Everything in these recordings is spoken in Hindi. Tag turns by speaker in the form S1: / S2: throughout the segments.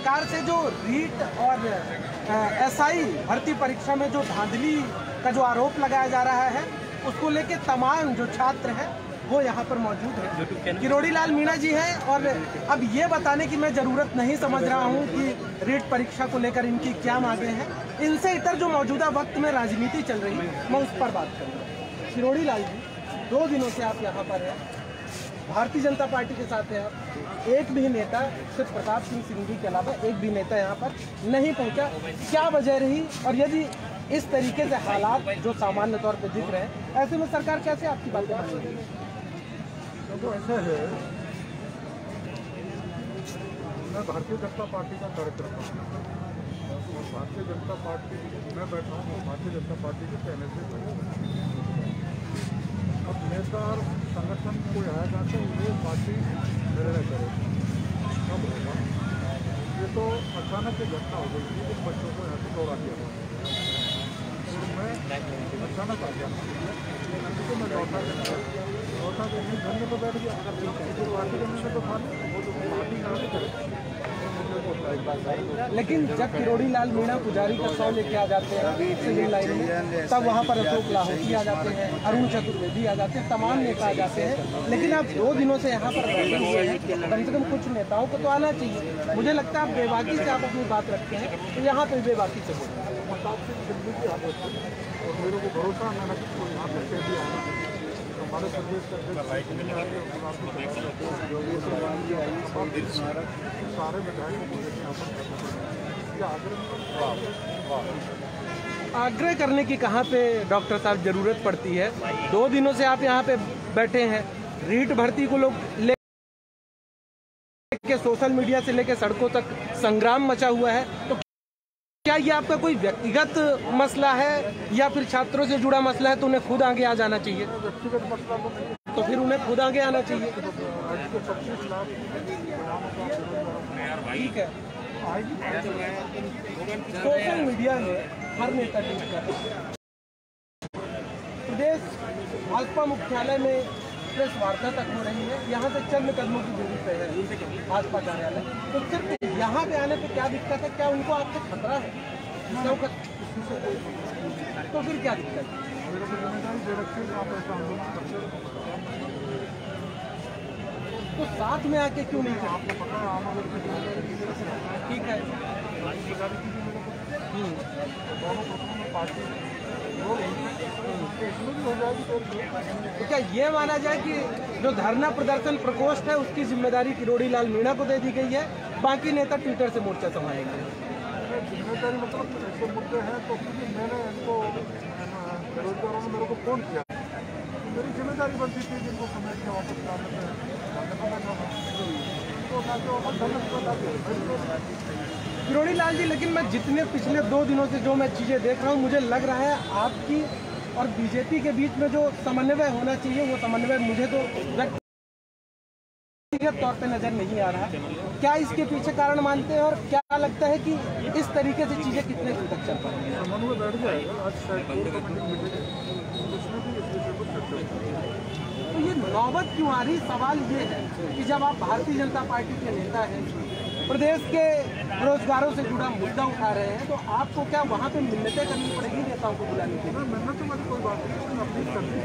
S1: सरकार से जो रीट और एसआई भर्ती परीक्षा में जो धांधली का जो आरोप लगाया जा रहा है, उसको लेके तमाम जो छात्र हैं वो यहाँ पर मौजूद है। किरोड़ी लाल मीणा जी हैं और अब ये बताने की मैं ज़रूरत नहीं समझ रहा हूँ कि रीट परीक्षा को लेकर इनकी क्या मांगें हैं। इनसे इतर जो मौजूदा वक्त में राजनीति चल रही है, मैं उस पर बात करूँगा। किरोड़ी लाल जी, 2 दिनों से आप यहाँ पर हैं, भारतीय जनता पार्टी के साथ हैं आप। एक भी नेता, सिर्फ प्रताप सिंह सिंघवी के अलावा एक भी नेता यहाँ पर नहीं पहुँचा। क्या वजह रही? और यदि इस तरीके से हालात जो सामान्य तौर पर दिख रहे हैं, ऐसे में सरकार कैसे आपकी बातें मानेगी?
S2: तो ऐसा है, मैं भारतीय जनता पार्टी का कार्यकर्ता हूँ और भारतीय जनता पार्टी मैं बैठा हूँ तो भारतीय जनता पार्टी के कहने से अब नेता और संगठन कोई आएगा तो वो पार्टी निर्णय करेगी कब होगा। ये तो अचानक की घटना हो गई थी, इन बच्चों को यहाँ से दौड़ा दिया और मैं अचानक आ गया तो मैं लौटा के नहीं घर में तो बैठ गया। तो पार्टी करने में तो था वो तो पार्टी कहाँ से करेगी।
S1: लेकिन जब किरोड़ी लाल मीणा पुजारी का 100 लेके आ जाते हैं सिविल लाइन में, तब वहाँ पर अशोक लाहौटी आ जाते हैं, अरुण चतुर्वेदी आ जाते हैं, तमाम नेता आ जाते हैं। लेकिन आप 2 दिनों से यहाँ पर बैठे हुए हैं, कम से कम कुछ नेताओं को तो आना चाहिए। मुझे लगता है आप बेबाकी से आप अपनी बात रखते हैं, तो यहाँ पर बेबाकी से बोलते हैं।
S2: और मेरे को भरोसा मैंने यहाँ पर कह दिया हमारे प्रदेश का सारे विधायक
S1: आग्रह करने की कहाँ पे डॉक्टर साहब जरूरत पड़ती है? 2 दिनों से आप यहाँ पे बैठे हैं, रीट भर्ती को लोग लेके सोशल मीडिया से लेके सड़कों तक संग्राम मचा हुआ है, तो क्या ये आपका कोई व्यक्तिगत मसला है या फिर छात्रों से जुड़ा मसला है? तो उन्हें खुद आगे आ जाना चाहिए।
S2: व्यक्तिगत मसला तो नहीं,
S1: तो फिर उन्हें खुद आगे आना चाहिए। ठीक है, सोशल मीडिया में हर नेता ट्वीट कर रहा है। प्रदेश भाजपा मुख्यालय में प्रेस वार्ता तक हो रही है, यहाँ से चंद कदमों की दूरी पे है भाजपा कार्यालय। तो सिर्फ यहाँ पे आने पे क्या दिक्कत है? क्या उनको आपसे खतरा है? तो फिर क्या दिक्कत है? तो साथ में आके क्यों नहीं?
S2: आपको पता है
S1: ठीक है,
S2: दोनों पार्टी
S1: तो क्या ये माना जाए कि जो धरना प्रदर्शन प्रकोष्ठ है उसकी जिम्मेदारी किरोड़ी लाल मीणा को दे दी गई है, बाकी नेता ट्विटर से मोर्चा संभालेंगे?
S2: जिम्मेदारी मतलब ऐसे मुद्दे हैं तो मैंने इनको बेरोजगारों ने मेरे को फोन किया, मेरी जिम्मेदारी बनती थी जिनको समेट के वापस लाने
S1: किरोड़ी लाल जी, लेकिन मैं जितने पिछले 2 दिनों से जो मैं चीज़ें देख रहा हूँ, मुझे लग रहा है आपकी और बीजेपी के बीच में जो समन्वय होना चाहिए वो समन्वय मुझे तो व्यक्तिगत तौर पे नजर नहीं आ रहा। क्या इसके पीछे कारण मानते हैं और क्या लगता है कि इस तरीके से चीज़ें कितने दिन तक चल पाएंगी?
S2: समन्वय बैठ जाएगा आज
S1: तो ये नौबत क्यों आ रही? सवाल ये है कि जब आप भारतीय जनता पार्टी के नेता हैं, प्रदेश के बेरोजगारों से जुड़ा मुद्दा उठा रहे हैं, तो आपको क्या वहाँ पे मिन्नतें करनी पड़ेगी नेताओं को बुलाने के लिए?
S2: मिन्नत वाली कोई बात नहीं, अपनी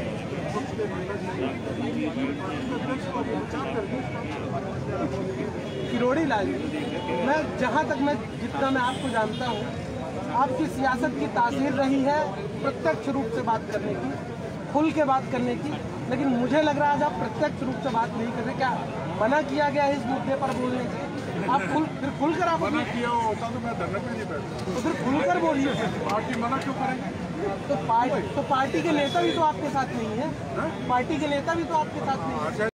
S1: किरोड़ी लाल जी, मैं जहाँ तक जितना मैं आपको जानता हूँ, आपकी सियासत की तासीर रही है प्रत्यक्ष रूप से बात करने की, खुल के बात करने की, लेकिन मुझे लग रहा है आज आप प्रत्यक्ष रूप से बात नहीं कर रहे। क्या मना किया गया है इस मुद्दे पर बोलने से? आप खुलकर आप
S2: मना किया होता तो मैं धरने पे नहीं बैठता।
S1: तो फिर खुलकर बोलिए।
S2: पार्टी मना क्यों करेगी?
S1: तो पार्टी के नेता भी तो आपके साथ नहीं है, पार्टी के नेता भी तो आपके साथ नहीं है।